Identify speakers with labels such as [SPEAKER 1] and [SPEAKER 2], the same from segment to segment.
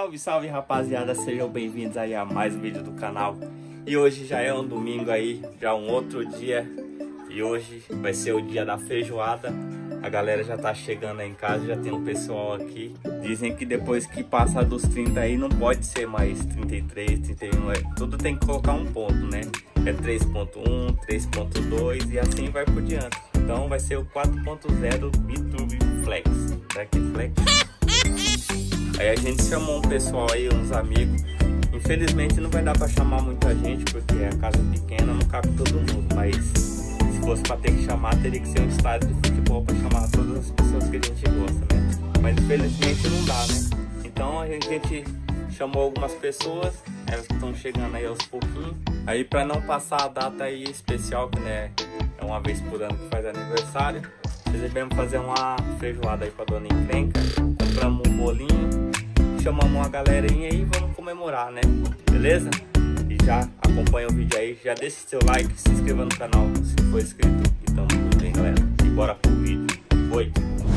[SPEAKER 1] Salve, salve rapaziada, sejam bem-vindos aí a mais um vídeo do canal. E hoje já é um domingo aí, já um outro dia. E hoje vai ser o dia da feijoada. A galera já tá chegando aí em casa, já tem um pessoal aqui. Dizem que depois que passa dos 30 aí não pode ser mais 33, 31, tudo tem que colocar um ponto, né? É 3.1, 3.2 e assim vai por diante. Então vai ser o 4.0 BTube Flex. Será que é Flex? Aí a gente chamou um pessoal aí, uns amigos. Infelizmente não vai dar pra chamar muita gente, porque a casa é pequena, não cabe todo mundo. Mas se fosse pra ter que chamar, teria que ser um estádio de futebol pra chamar todas as pessoas que a gente gosta, né? Mas infelizmente não dá, né? Então a gente chamou algumas pessoas, elas estão chegando aí aos pouquinhos. Aí pra não passar a data aí especial, que né, é uma vez por ano que faz aniversário, resolvemos fazer uma feijoada aí pra dona Encrenca. Compramos um bolinho, chamamos uma galerinha aí e vamos comemorar, né? Beleza? E já acompanha o vídeo aí, já deixa seu like, se inscreva no canal se não for inscrito. E tamo junto, hein, galera? E bora pro vídeo. Foi!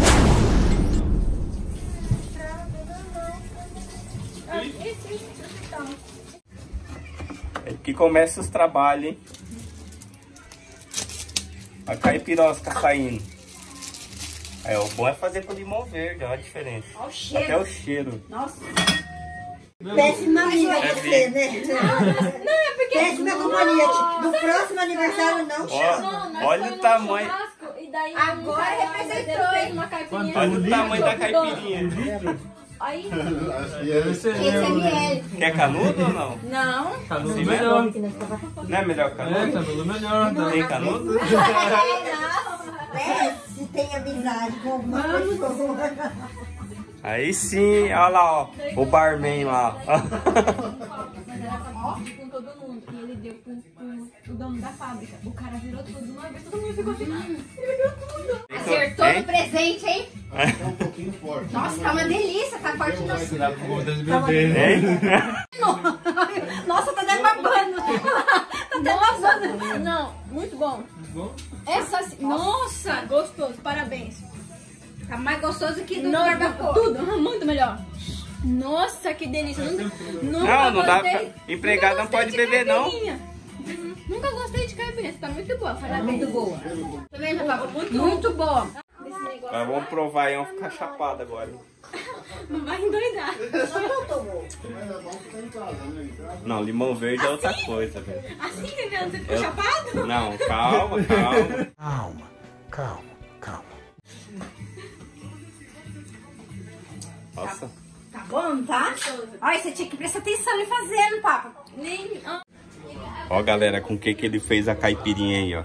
[SPEAKER 1] É que começa os trabalhos, hein? A caipirosca saindo. É, o bom é fazer com limão verde, olha a diferença. Olha o cheiro. Até o cheiro. Nossa.
[SPEAKER 2] Péssima amiga você, né?
[SPEAKER 3] Não, é porque...
[SPEAKER 2] Péssima companhia. Do próximo aniversário não chama.
[SPEAKER 1] Olha o tamanho.
[SPEAKER 3] Agora representou uma caipirinha.
[SPEAKER 1] Olha o tamanho da caipirinha.
[SPEAKER 3] Aí,
[SPEAKER 2] Esse é miel.
[SPEAKER 1] Quer canudo ou não?
[SPEAKER 3] não.
[SPEAKER 4] Canudo
[SPEAKER 1] Sim,
[SPEAKER 4] melhor.
[SPEAKER 1] Não é melhor canudo?
[SPEAKER 4] Canudo melhor.
[SPEAKER 1] Tem canudo?
[SPEAKER 2] Se tem amizade com alguma pessoa.
[SPEAKER 1] Aí sim, olha lá, ó, o barman lá.
[SPEAKER 3] Mas era pra dividir com todo mundo. E ele deu pro dono da fábrica. O cara virou tudo de uma vez, todo mundo ficou assim. Ele deu tudo.
[SPEAKER 5] Acertou
[SPEAKER 1] Hein?
[SPEAKER 5] no presente, hein?
[SPEAKER 6] Tá um pouquinho forte.
[SPEAKER 5] Nossa, tá uma delícia, tá forte não.
[SPEAKER 1] Hein?
[SPEAKER 3] Nossa, tá até babando. Tá até babando. Não, muito bom. Essa, nossa, gostoso, parabéns.
[SPEAKER 5] Tá mais gostoso que do
[SPEAKER 3] Não,
[SPEAKER 5] barbacoa.
[SPEAKER 3] tudo, muito melhor. Nossa, que delícia.
[SPEAKER 1] Não dá pra... Empregado não pode beber, não.
[SPEAKER 3] Nunca gostei de caipirinha, tá muito boa, parabéns.
[SPEAKER 2] Muito boa.
[SPEAKER 5] Também já tava
[SPEAKER 3] Muito boa.
[SPEAKER 1] Mas vamos provar aí, vamos ficar chapado agora.
[SPEAKER 3] Não vai endoidar.
[SPEAKER 6] Mas é bom ficar em casa, né? Em casa.
[SPEAKER 1] Não, limão verde é outra coisa, velho.
[SPEAKER 3] Assim, entendeu? Você ficou chapado?
[SPEAKER 1] Não, calma, calma.
[SPEAKER 6] Calma.
[SPEAKER 1] Nossa.
[SPEAKER 5] Tá bom, tá? Olha, você tinha que prestar atenção em fazendo, papo.
[SPEAKER 3] Nem...
[SPEAKER 1] Ó, galera, com o que ele fez a caipirinha aí, ó.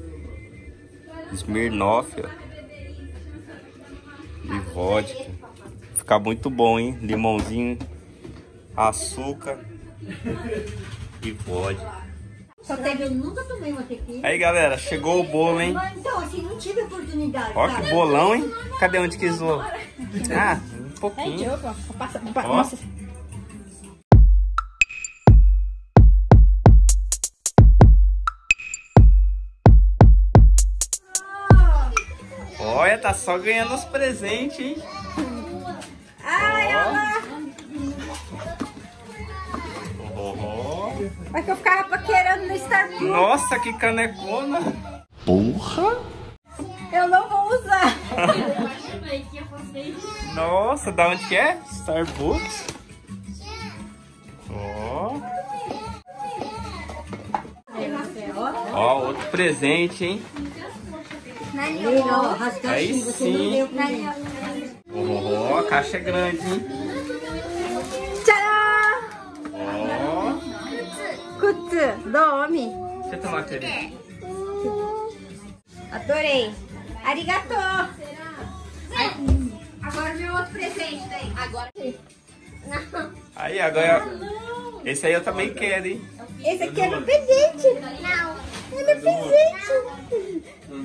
[SPEAKER 1] Smirnoff, ó. E vodka. Fica muito bom, hein? Limãozinho, açúcar e vodka.
[SPEAKER 2] Só teve, eu nunca tomei uma tequila.
[SPEAKER 1] Aí, galera, chegou o bolo, hein?
[SPEAKER 2] Então, assim, não tive oportunidade.
[SPEAKER 1] Ó, que bolão, hein? Cadê onde que zoou? Ah, um pouquinho. Ó.
[SPEAKER 3] Nossa.
[SPEAKER 1] Olha, tá só ganhando os presentes, hein?
[SPEAKER 5] Ai, olha lá.
[SPEAKER 1] Ó.
[SPEAKER 5] Vai que eu ficava paquerando no Starbucks.
[SPEAKER 1] Nossa, que canecona!
[SPEAKER 5] Eu não vou usar.
[SPEAKER 1] Nossa, da onde que é? Starbucks. Ó. Ó, outro presente, hein?
[SPEAKER 2] Ó, rasgar
[SPEAKER 1] Aí
[SPEAKER 2] assim, você não
[SPEAKER 1] sim.
[SPEAKER 2] deu pra mim.
[SPEAKER 1] Ó, a caixa é grande, hein?
[SPEAKER 5] Tcharam!
[SPEAKER 1] Ó.
[SPEAKER 5] Kutsu, domi.
[SPEAKER 1] Deixa eu tomar aquele.
[SPEAKER 5] Adorei. Arigato. Agora meu outro presente daí. Agora.
[SPEAKER 1] Aí, agora. Esse aí eu também quero, hein?
[SPEAKER 5] Esse aqui é meu presente. Não. É meu presente.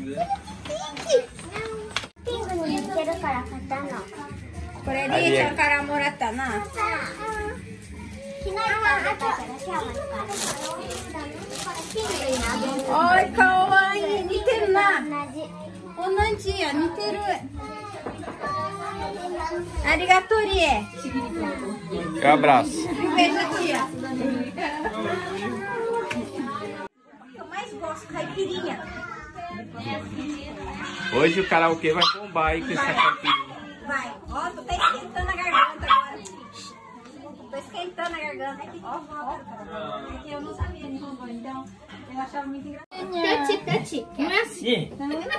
[SPEAKER 5] Por aí,
[SPEAKER 1] é.
[SPEAKER 5] o cara morata, não. Oi, kawaii, niteru na. 同じや、似てる。
[SPEAKER 2] Arigatori.
[SPEAKER 1] Um abraço.
[SPEAKER 2] Beijo, tia. Eu mais gosto, caipirinha.
[SPEAKER 1] Hoje o karaokê vai bombar aí com essa caipirinha.
[SPEAKER 2] Vai. Ó, tô até esquentando a garganta agora. Tô esquentando a garganta.
[SPEAKER 3] É que eu não sabia Nihongo, então eu achava muito engraçado.
[SPEAKER 5] Peti. Não é assim?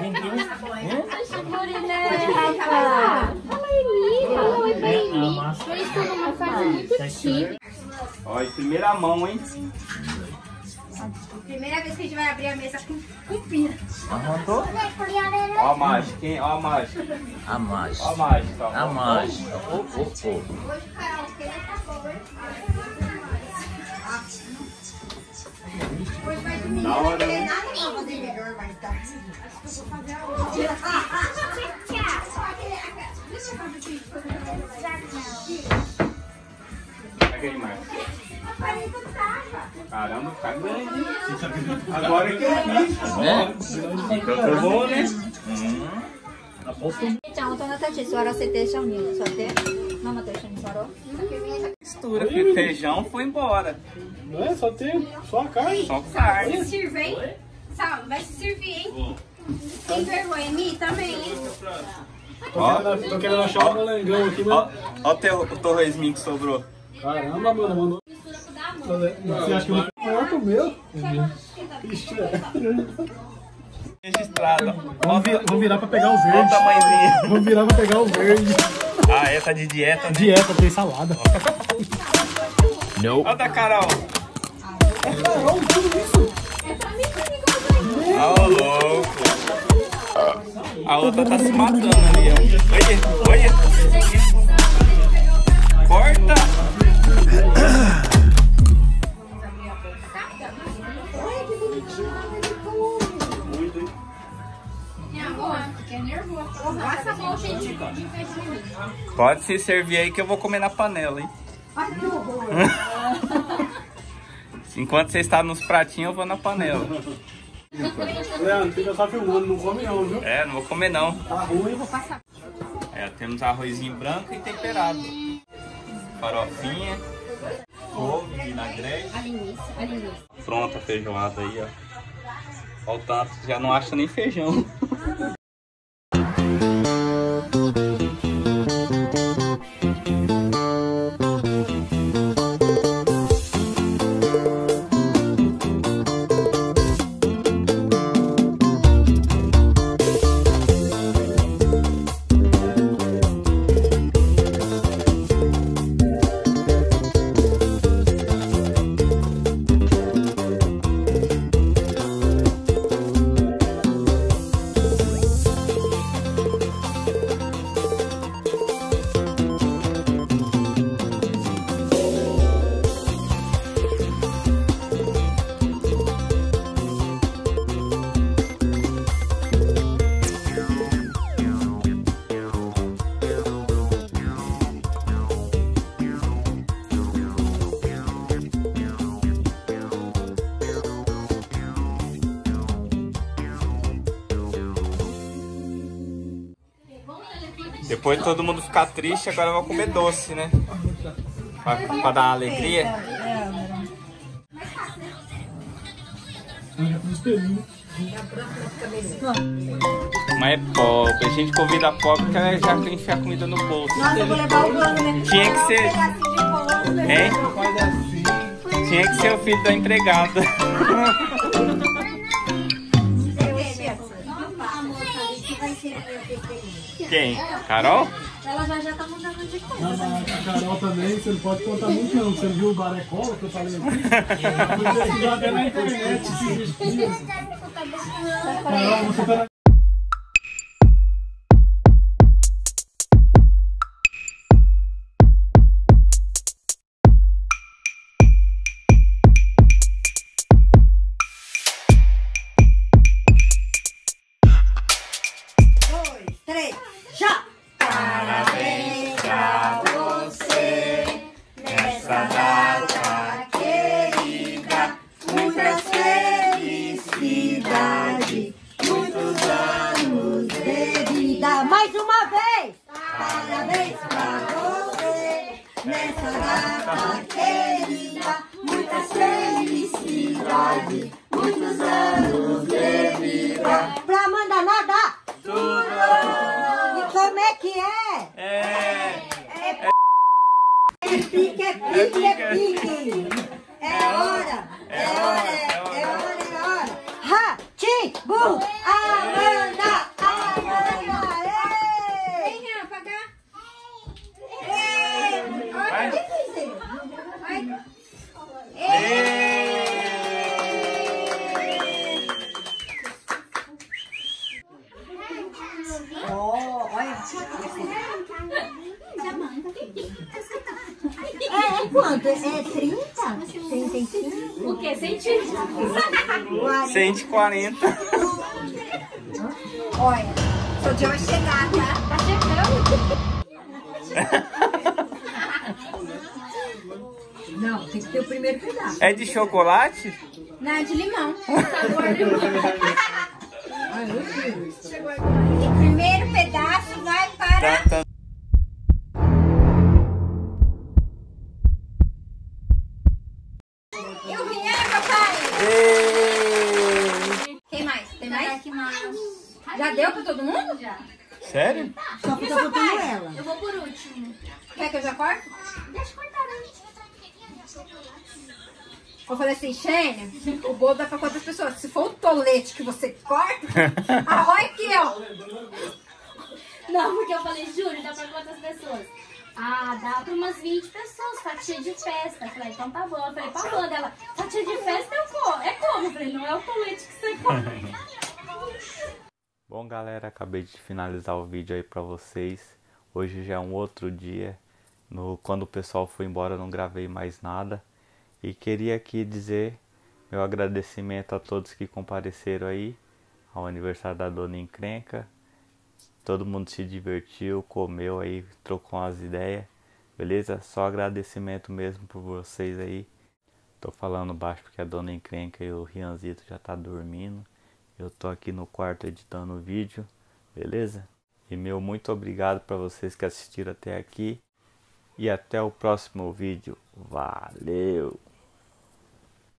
[SPEAKER 5] Fala oi pra Eli. Eles estão numa fase muito tímida.
[SPEAKER 1] Ó, em primeira mão, hein?
[SPEAKER 2] Primeira vez que a gente vai abrir a mesa com pina.
[SPEAKER 1] Arrandou? Ó a mágica, hein? Ó a mágica.
[SPEAKER 4] A mágica.
[SPEAKER 1] Ó a mágica. Ó.
[SPEAKER 4] A mágica.
[SPEAKER 2] Hoje o karaokê tá bom, hein? Hoje vai domingo.
[SPEAKER 1] Na hora,
[SPEAKER 2] Não tem
[SPEAKER 1] né?
[SPEAKER 2] nada pra fazer melhor mais tarde.
[SPEAKER 1] Pega aí, Marcos. Caramba, tá grande. Agora que eu fiz.
[SPEAKER 4] Né?
[SPEAKER 1] Ficou bom, né?
[SPEAKER 2] ちゃん、大人たち座らせて、シャオに座ってママと一緒に座ろう。
[SPEAKER 1] Mistura, filho. Feijão foi embora.
[SPEAKER 6] Não é? Só a carne.
[SPEAKER 1] Só carne.
[SPEAKER 2] Sirva, hein? Sal, vai se servir, hein? Tem vergonha, Mi também, hein?
[SPEAKER 6] Tô querendo achar um molengão aqui,
[SPEAKER 1] Ó,
[SPEAKER 6] mas...
[SPEAKER 1] ó o torresminho que sobrou.
[SPEAKER 6] Caramba, mano, mandou... Você acha que eu vou maior que o meu? Ixi,
[SPEAKER 1] Registrado.
[SPEAKER 6] Vamos virar pra pegar o
[SPEAKER 1] Olha o
[SPEAKER 6] verde.
[SPEAKER 1] tamanhozinho.
[SPEAKER 6] Vamos virar pra pegar o verde.
[SPEAKER 1] Ah, essa de dieta, né?
[SPEAKER 6] Dieta, tem salada.
[SPEAKER 1] Olha da Carol.
[SPEAKER 6] Carol, tudo isso?
[SPEAKER 1] Ó, louco. A outra tá se matando ali, ó. Olha. Corta. Pode se servir aí que eu vou comer na panela, hein? Enquanto você está nos pratinhos, eu vou na panela.
[SPEAKER 6] Leandro, fica só filmando, não come não, viu?
[SPEAKER 1] É, não vou comer não.
[SPEAKER 6] Tá ruim, eu vou passar.
[SPEAKER 1] É, temos arrozinho branco e temperado. Farofinha, couve, vinagrete. Pronta a feijoada aí, ó. Olha o tanto, já não acha nem feijão. Depois todo mundo ficar triste, agora eu vou comer doce, né? Pra dar uma alegria. Mas é pobre, a gente convida a pobre porque ela já quer enfiar comida no bolso.
[SPEAKER 2] Nossa, eu vou levar o plano, né?
[SPEAKER 1] Tinha que ser, hein? Tinha que ser o filho da empregada. Quem? Carol?
[SPEAKER 3] Ela já tá mudando de coisa.
[SPEAKER 6] Não, mas a Carol também, você não pode contar muito não. Você viu o Barecola que eu falei aqui? Você já até na internet esses dias. Carol, você tá na...
[SPEAKER 2] Parabéns pra você nessa data querida, muitas felicidades, muitos anos de vida. Mais uma vez! Parabéns! data querida, muitas felicidades, muitos anos de vida. Pra mandar nada, tudo! E como é que é? Pique, é pique, é pique. É hora, é hora, é hora, é hora. Ra-tim-bum, Amanda, Amanda, ei! Vem, Ram, pra cá. Ei! Olha o que é isso? É quanto? É 30? 35?
[SPEAKER 3] O quê? 140.
[SPEAKER 1] 140.
[SPEAKER 2] Olha, seu dia vai chegar, tá?
[SPEAKER 3] Tá chegando.
[SPEAKER 2] Não, tem que ter o primeiro pedaço.
[SPEAKER 1] É de chocolate?
[SPEAKER 2] Não, é de limão.
[SPEAKER 3] Sabor limão.
[SPEAKER 2] O primeiro pedaço vai para...
[SPEAKER 1] Tá.
[SPEAKER 2] E o Rian, papai?
[SPEAKER 1] Ei.
[SPEAKER 2] Quem mais? Tem mais? Já deu pra todo mundo? Já.
[SPEAKER 1] Sério?
[SPEAKER 2] Só porque eu tô faltando ela.
[SPEAKER 3] Eu vou por último.
[SPEAKER 2] Quer que eu já corto?
[SPEAKER 3] Deixa eu cortar, né?
[SPEAKER 2] Eu falei assim, Xênia, o bolo dá pra quantas pessoas? Se for o tolete que você corta, olha aqui, ó.
[SPEAKER 3] Não, porque eu falei, Júlio, dá pra quantas pessoas? Ah, dá pra umas 20 pessoas, fatia de festa. Eu falei, então tá bom. Eu falei, pra Amanda, ela, fatia de festa eu como. É como? Eu falei, não é o tolete que você come.
[SPEAKER 1] Bom, galera, acabei de finalizar o vídeo aí pra vocês. Hoje já é um outro dia. Quando o pessoal foi embora, eu não gravei mais nada. E queria aqui dizer meu agradecimento a todos que compareceram aí ao aniversário da Dona Encrenca. Todo mundo se divertiu, comeu aí, trocou umas ideias, beleza? Só agradecimento mesmo por vocês aí. Tô falando baixo porque a Dona Encrenca e o Rianzito já tá dormindo. Eu tô aqui no quarto editando o vídeo, beleza? E meu muito obrigado para vocês que assistiram até aqui. E até o próximo vídeo. Valeu!